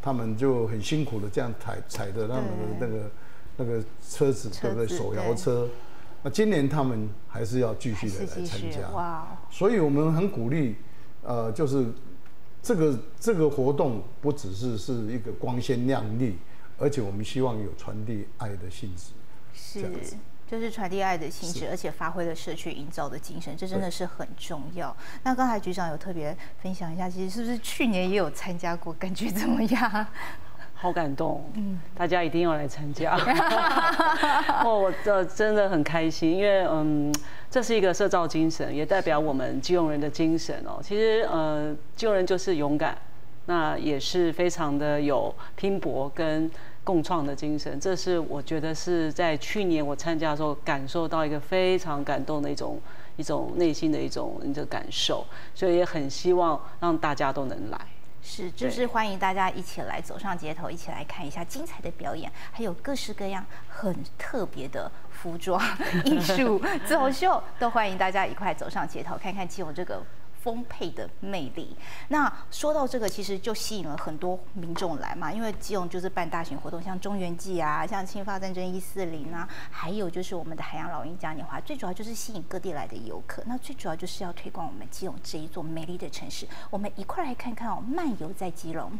他们就很辛苦的这样踩踩着他们的那个那个车子，对不对？手摇车。那今年他们还是要继续的来参加。哇！所以我们很鼓励，呃，就是这个这个活动不只是是一个光鲜亮丽，而且我们希望有传递爱的性质。 是。就是传递爱的性质，而且发挥了社区营造的精神，这真的是很重要。那刚才局长有特别分享一下，其实是不是去年也有参加过？感觉怎么样？ 好感动，嗯，大家一定要来参加。哦，我这真的很开心，因为嗯，这是一个社造精神，也代表我们基隆人的精神哦。其实呃，基隆人就是勇敢，那也是非常的有拼搏跟共创的精神，这是我觉得是在去年我参加的时候感受到一个非常感动的一种一种内心的一种一种感受，所以也很希望让大家都能来。 是，就是欢迎大家一起来走上街头，一起来看一下精彩的表演，还有各式各样很特别的服装、艺术、走秀，都欢迎大家一块走上街头，看看基隆这个丰沛的魅力。那说到这个，其实就吸引了很多民众来嘛，因为基隆就是办大型活动，像中元祭啊，像清法战争一四零啊，还有就是我们的海洋老鹰嘉年华，最主要就是吸引各地来的游客。那最主要就是要推广我们基隆这一座美丽的城市。我们一块来看看哦，漫游在基隆。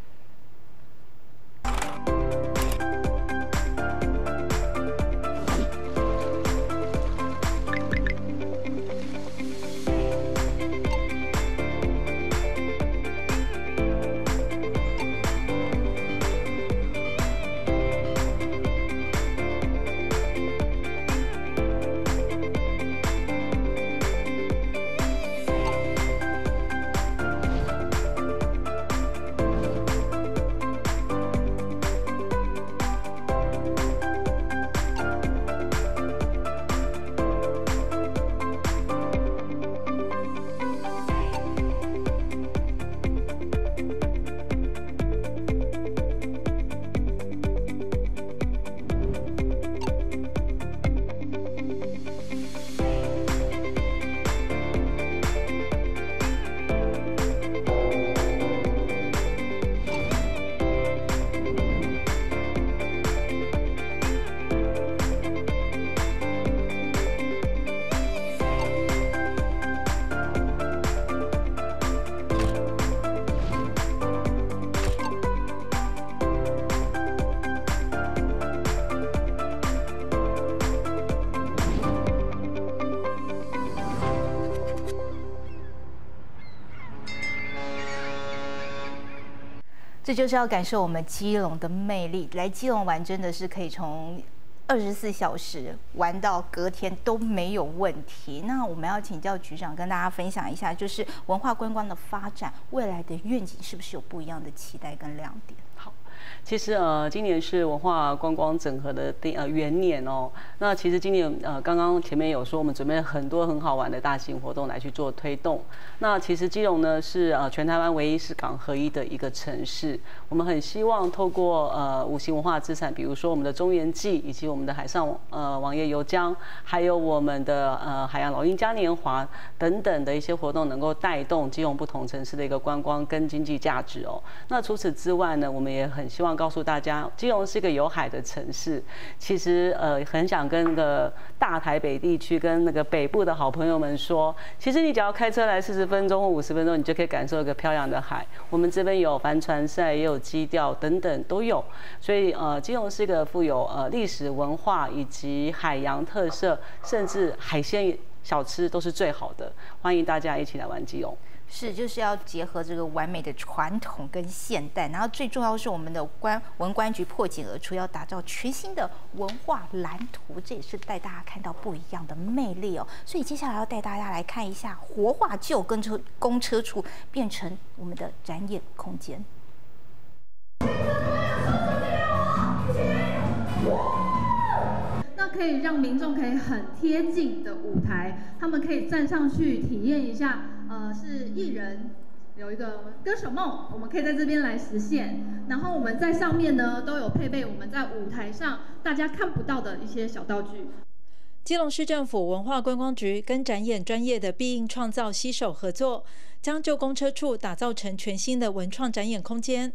这就是要感受我们基隆的魅力。来基隆玩真的是可以从二十四小时玩到隔天都没有问题。那我们要请教局长跟大家分享一下，就是文化观光的发展未来的愿景是不是有不一样的期待跟亮点？ 好。其实呃，今年是文化观光整合的第呃元年哦。那其实今年呃，刚刚前面有说，我们准备了很多很好玩的大型活动来去做推动。那其实基隆呢是呃全台湾唯一是港合一的一个城市。我们很希望透过呃五型文化资产，比如说我们的中元祭，以及我们的海上呃王爷游江，还有我们的呃海洋老鹰嘉年华等等的一些活动，能够带动基隆不同城市的一个观光跟经济价值哦。那除此之外呢，我们也很希望告诉大家，基隆是一个有海的城市。其实呃，很想跟那个大台北地区跟那个北部的好朋友们说，其实你只要开车来四十分钟或五十分钟，你就可以感受一个漂亮的海。我们这边有帆船赛，也有基钓等等都有。所以呃，基隆是一个富有呃历史文化以及海洋特色，甚至海鲜小吃都是最好的。欢迎大家一起来玩基隆。 是，就是要结合这个完美的传统跟现代，然后最重要是我们的关文观局破茧而出，要打造全新的文化蓝图，这也是带大家看到不一样的魅力哦。所以接下来要带大家来看一下活化旧跟车公车处变成我们的展演空间。 那可以让民众可以很贴近的舞台，他们可以站上去体验一下。呃，是艺人有一个歌手梦，我们可以在这边来实现。然后我们在上面呢都有配备我们在舞台上大家看不到的一些小道具。 基隆市政府文化观光局跟展演专业的必应创造携手合作，将旧公车处打造成全新的文创展演空间。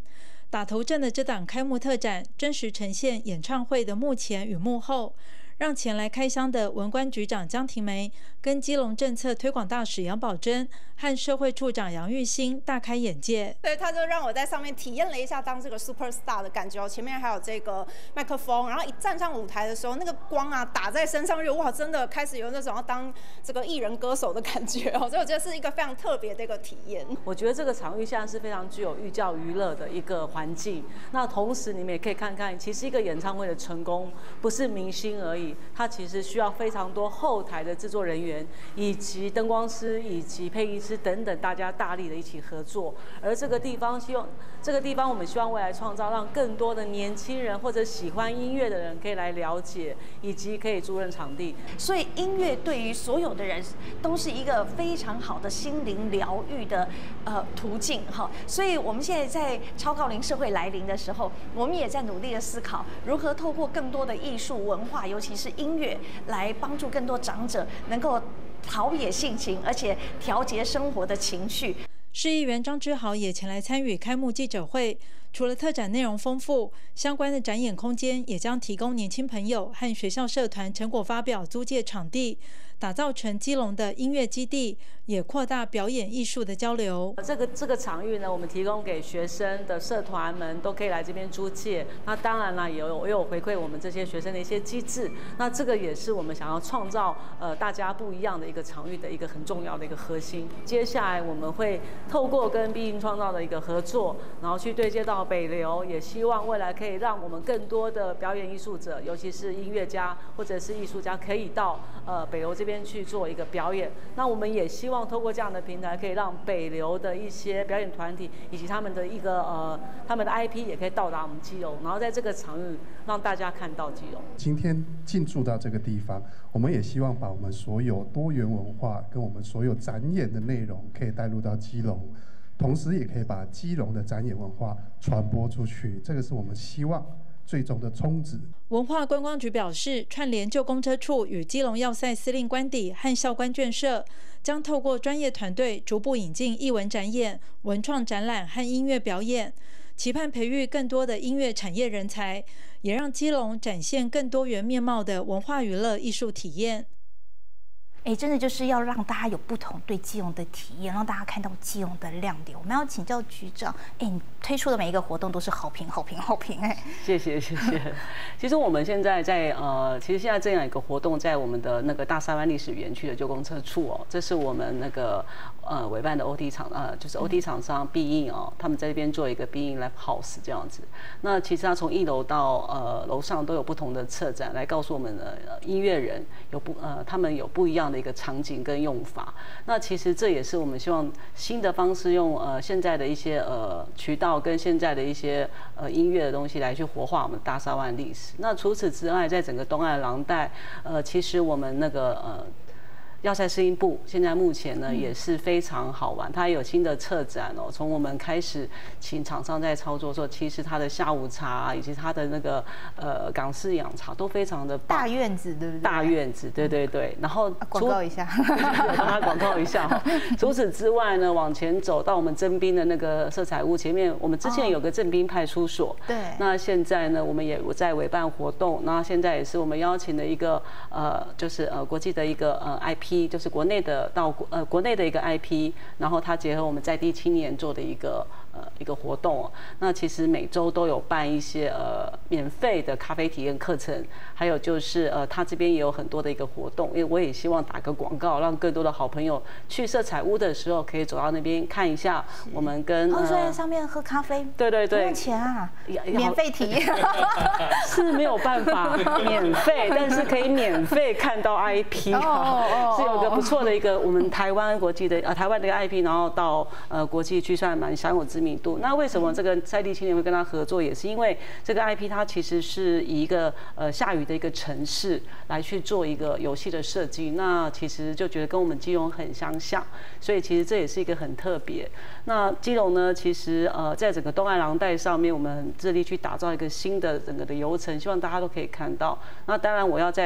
打头阵的这档开幕特展，真实呈现演唱会的幕前与幕后，让前来开箱的文官局长江婷梅、跟基隆政策推广大使杨宝珍和社会处长杨玉兴大开眼界。 对，他就让我在上面体验了一下当这个 super star 的感觉哦。前面还有这个麦克风，然后一站上舞台的时候，那个光啊打在身上，就哇，真的开始有那种要当这个艺人歌手的感觉哦。所以我觉得是一个非常特别的一个体验。 我觉得这个场域现在是非常具有寓教于乐的一个环境。那同时你们也可以看看，其实一个演唱会的成功不是明星而已。它其实需要非常多后台的制作人员，以及灯光师、以及配音师等等，大家大力的一起合作。而这个地方，希望这个地方我们希望未来创造，让更多的年轻人或者喜欢音乐的人可以来了解，以及可以租赁场地。 所以音乐对于所有的人都是一个非常好的心灵疗愈的呃途径哈。所以我们现在在超高龄社会来临的时候，我们也在努力的思考如何透过更多的艺术文化，尤其是音乐，来帮助更多长者能够陶冶性情，而且调节生活的情绪。 市议员张之豪也前来参与开幕记者会。除了特展内容丰富，相关的展演空间也将提供年轻朋友和学校社团成果发表租借场地，打造成基隆的音乐基地，也扩大表演艺术的交流。 这个这个场域呢，我们提供给学生的社团们都可以来这边租借。那当然啦，也有也有回馈我们这些学生的一些机制。那这个也是我们想要创造呃大家不一样的一个场域的一个很重要的一个核心。接下来我们会透过跟必应创造的一个合作，然后去对接到北流，也希望未来可以让我们更多的表演艺术者，尤其是音乐家或者是艺术家，可以到呃北流这边去做一个表演。那我们也希望透过这样的平台，可以让北流的一些表演团体以及他们的一个呃他们的 I P 也可以到达我们基隆，然后在这个场域让大家看到基隆。 今天进驻到这个地方，我们也希望把我们所有多元文化跟我们所有展演的内容可以带入到基隆。同时也可以把基隆的展演文化传播出去，这个是我们希望最终的宗旨。 文化观光局表示，串联旧公车处与基隆要塞司令官邸和校官眷舍，将透过专业团队逐步引进艺文展演、文创展览和音乐表演，期盼培育更多的音乐产业人才，也让基隆展现更多元面貌的文化娱乐艺术体验。 哎，真的就是要让大家有不同对基隆的体验，让大家看到基隆的亮点。我们要请教局长，哎，你推出的每一个活动都是好评、好评、好评，哎， 谢谢谢谢。其实我们现在在呃，其实现在这样一个活动，在我们的那个大沙湾历史园区的旧公车处哦，这是我们那个呃委办的 O T 厂呃，就是 O T 厂商必应哦，他们在这边做一个必应 Live House 这样子。那其实它从一楼到呃楼上都有不同的策展，来告诉我们的、呃、音乐人有不呃他们有不一样的一个场景跟用法。那其实这也是我们希望新的方式用呃现在的一些呃渠道跟现在的一些呃音乐的东西来去活化我们大沙湾历史。那除此之外，在整个东岸廊带，呃，其实我们那个呃。要塞试音部现在目前呢也是非常好玩，它也有新的策展哦。从我们开始请厂商在操作的时候，其实它的下午茶以及它的那个呃港式养茶都非常的棒。 大院子对不对？ 大院子，对对对。然后广告一下， 帮他广告一下哈。除此之外呢，往前走到我们正滨的那个色彩屋前面，我们之前有个正滨派出所，对。那现在呢，我们也在委办活动，那现在也是我们邀请的一个呃，就是呃国际的一个呃 I P。就是国内的到呃国内的一个 I P， 然后它结合我们在地青年做的一个呃一个活动、哦。那其实每周都有办一些呃免费的咖啡体验课程，还有就是呃它这边也有很多的一个活动。因为我也希望打个广告，让更多的好朋友去色彩屋的时候，可以走到那边看一下我们跟哦，在上面喝咖啡， 对对对， 不用钱啊，免费体验是没有办法免费，但是可以免费看到 I P 啊。哦哦是有个不错的一个我们台湾国际的呃台湾的一个 I P， 然后到呃国际去算蛮享有知名度。那为什么这个在地青年会跟他合作，也是因为这个 I P 它其实是以一个呃下雨的一个城市来去做一个游戏的设计，那其实就觉得跟我们基隆很相像，所以其实这也是一个很特别。那基隆呢，其实呃在整个东岸廊带上面，我们很致力去打造一个新的整个的游程，希望大家都可以看到。那当然我要在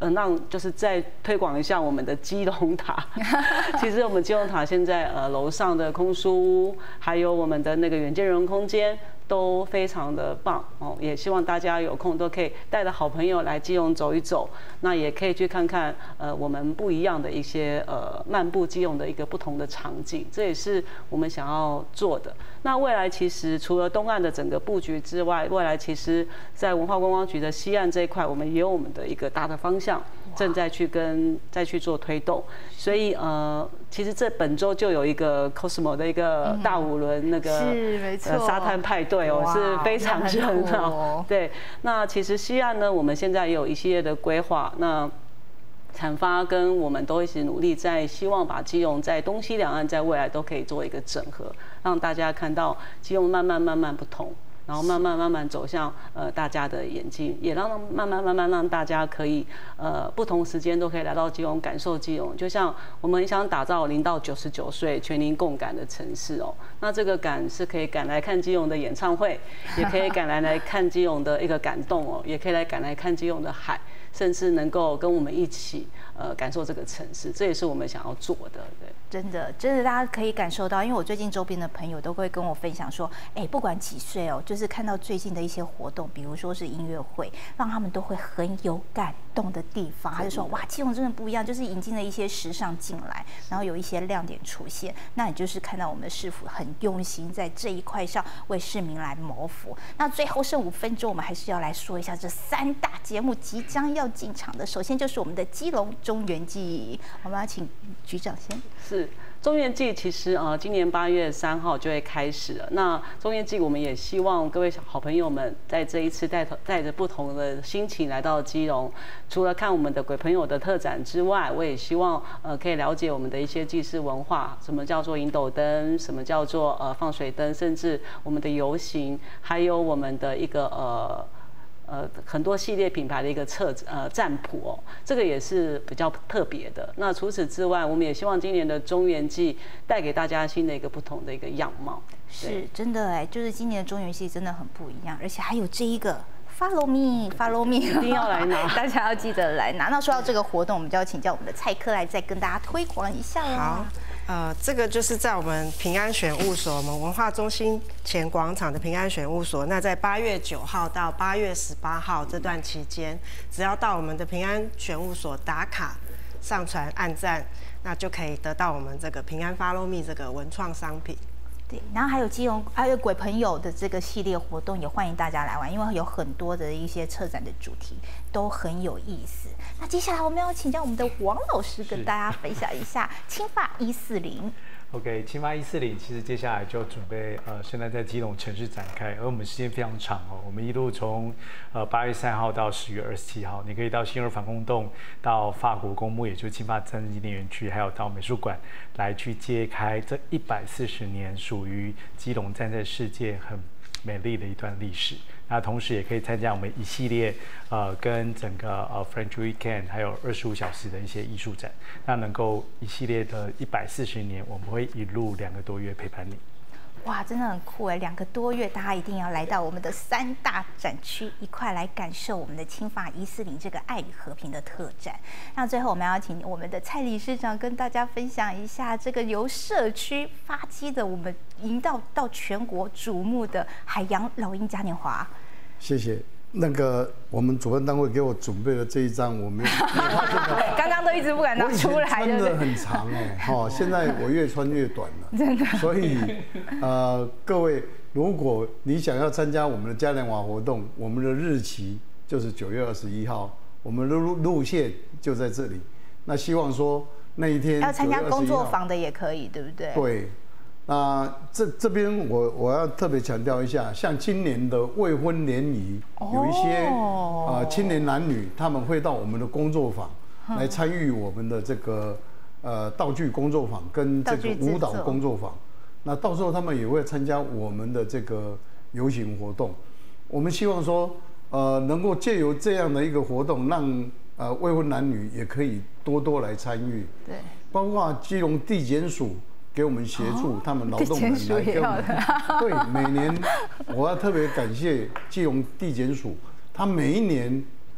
呃让就是再推广一下我们的基隆塔。其实我们基隆塔现在呃楼上的空书屋，还有我们的那个远见人文空间。都非常的棒哦，也希望大家有空都可以带着好朋友来基隆走一走，那也可以去看看呃我们不一样的一些呃漫步基隆的一个不同的场景，这也是我们想要做的。那未来其实除了东岸的整个布局之外，未来其实在文化观光局的西岸这一块，我们也有我们的一个大的方向，正在去跟再去做推动。所以呃，其实这本周就有一个 Cosmo 的一个大五轮那个、 嗯、是没错、 呃、沙滩派对哦，是非常热闹、哦。对，那其实西岸呢，我们现在也有一系列的规划。那产发跟我们都一起努力，在希望把基隆在东西两岸在未来都可以做一个整合，让大家看到基隆慢慢慢慢不同，然后慢慢慢慢走向呃大家的眼睛，也让慢慢慢慢让大家可以呃不同时间都可以来到基隆感受基隆。就像我们很想打造零到九十九岁全龄共感的城市哦，那这个感是可以赶来看基隆的演唱会，也可以赶来来看基隆的一个感动哦，也可以来赶来看基隆的海。甚至能够跟我们一起，呃，感受这个城市，这也是我们想要做的。对， 真的，真的，大家可以感受到，因为我最近周边的朋友都会跟我分享说，哎，不管几岁哦，就是看到最近的一些活动，比如说是音乐会，让他们都会很有感动的地方，他就说，哇，基隆真的不一样，就是引进了一些时尚进来，然后有一些亮点出现，那你就是看到我们的市府很用心在这一块上为市民来谋福。那最后剩五分钟，我们还是要来说一下这三大节目即将要进场的，首先就是我们的基隆中元祭，我们要请局长先。 是中元祭，其实呃今年八月三号就会开始了。那中元祭，我们也希望各位好朋友们在这一次带带着不同的心情来到基隆，除了看我们的鬼朋友的特展之外，我也希望呃可以了解我们的一些祭祀文化，什么叫做银斗灯，什么叫做呃放水灯，甚至我们的游行，还有我们的一个呃。呃，很多系列品牌的一个册呃占卜哦，这个也是比较特别的。那除此之外，我们也希望今年的中元祭带给大家新的一个不同的一个样貌。 是真的哎，就是今年的中元祭真的很不一样，而且还有这一个 Follow me，Follow me， 一定要来拿， 大家要记得来拿。那说到这个活动，我们就要请教我们的蔡科来再跟大家推广一下了。 好。呃，这个就是在我们平安选务所，我们文化中心前广场的平安选务所。那在八月九号到八月十八号这段期间，只要到我们的平安选务所打卡、上传、按赞，那就可以得到我们这个平安 Follow Me 这个文创商品。 对，然后还有基隆，还有鬼朋友的这个系列活动，也欢迎大家来玩，因为有很多的一些策展的主题都很有意思。那接下来我们要请教我们的王老师跟大家分享一下青发一四零。 OK， 青发一四零其实接下来就准备呃，现在在基隆城市展开，而我们时间非常长哦，我们一路从呃八月三号到十月二十七号，你可以到新二反攻洞，到法国公墓，也就是青发战争纪念园区，还有到美术馆来去揭开这一百四十年属于基隆站在世界很美丽的一段历史。那同时也可以参加我们一系列呃跟整个呃 French Weekend 还有二十五小时的一些艺术展，那能够一系列的一百四十年，我们会一路两个多月陪伴你。 哇，真的很酷哎！两个多月，大家一定要来到我们的三大展区，一块来感受我们的青发一四零这个爱与和平的特展。那最后，我们要请我们的蔡理事长跟大家分享一下这个由社区发迹的，我们引导到全国瞩目的海洋老鹰嘉年华。 谢谢。那个我们主办单位给我准备了这一张，我没有， 刚刚都一直不敢拿出来， 真的很长哎，哈，现在我越穿越短了， 真的。 所以呃，各位，如果你想要参加我们的嘉年华活动，我们的日期就是九月二十一号，我们的路路线就在这里。那希望说那一天要参加工作坊的也可以，对不对？ 对。那这这边我我要特别强调一下，像今年的未婚联谊，有一些呃青年男女他们会到我们的工作坊来参与我们的这个呃道具工作坊跟这个舞蹈工作坊。那到时候他们也会参加我们的这个游行活动。我们希望说，呃，能够借由这样的一个活动，让呃未婚男女也可以多多来参与。 对， 包括基隆地检署。给我们协助，他们劳动人来给我们。对，每年我要特别感谢基隆地检署，他每一年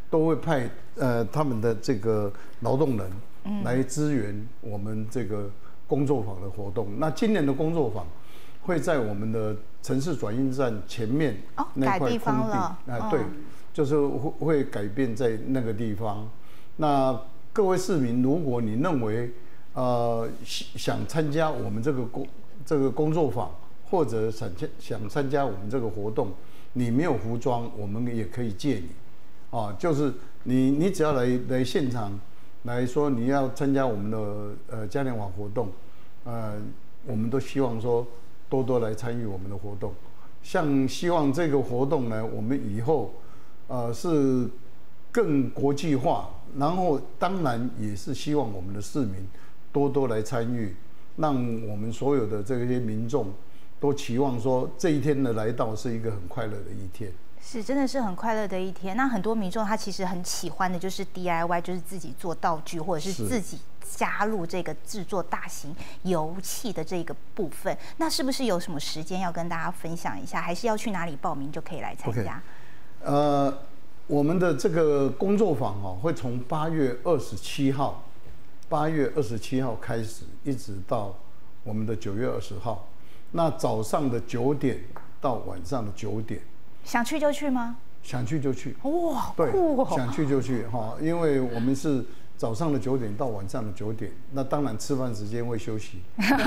都会派呃他们的这个劳动人来支援我们这个工作坊的活动。那今年的工作坊会在我们的城市转运站前面那块空地，啊、哦，对，就是会会改变在那个地方。那各位市民，如果你认为呃想参加我们这个工这个工作坊，或者想想参加我们这个活动，你没有服装，我们也可以借你，啊，就是你你只要来来现场来说你要参加我们的呃嘉年华活动，呃，我们都希望说多多来参与我们的活动。像希望这个活动呢，我们以后呃是更国际化，然后当然也是希望我们的市民多多来参与，让我们所有的这些民众都期望说这一天的来到是一个很快乐的一天。 是，真的是很快乐的一天。那很多民众他其实很喜欢的就是 D I Y， 就是自己做道具，或者是自己加入这个制作大型油器的这个部分。那是不是有什么时间要跟大家分享一下？还是要去哪里报名就可以来参加？ Okay. 呃，我们的这个工作坊哦，会从八月二十七号，八月二十七号开始，一直到我们的九月二十号。那早上的九点到晚上的九点。 想去就去吗？ 想去就去。 哇， 对， 酷哦， 想去就去哈，因为我们是早上的九点到晚上的九点，那当然吃饭时间会休息。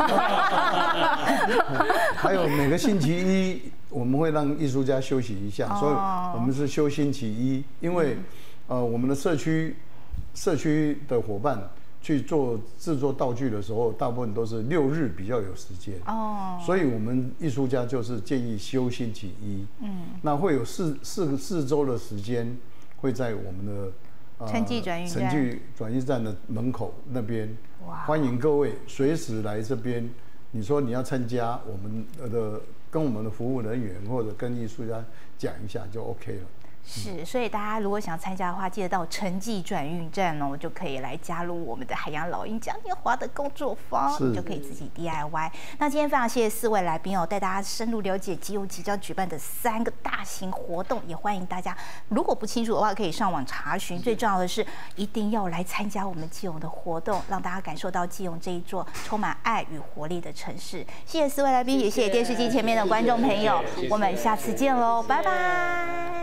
还有每个星期一我们会让艺术家休息一下，所以我们是休星期一，因为呃我们的社区社区的伙伴去做制作道具的时候，大部分都是六日比较有时间哦，所以我们艺术家就是建议休星期一，嗯，那会有四四四周的时间会在我们的呃城际转运站城际转运站的门口那边，欢迎各位随时来这边。你说你要参加，我们的跟我们的服务人员或者跟艺术家讲一下就 OK 了。 是，所以大家如果想参加的话，记得到城际转运站哦，就可以来加入我们的海洋老鹰嘉年华的工作坊，你就可以自己 D I Y。那今天非常谢谢四位来宾哦，带大家深入了解基隆即将举办的三个大型活动，也欢迎大家如果不清楚的话，可以上网查询。最重要的是，一定要来参加我们基隆的活动，让大家感受到基隆这一座充满爱与活力的城市。谢谢四位来宾，也谢谢电视机前面的观众朋友，我们下次见喽，拜拜。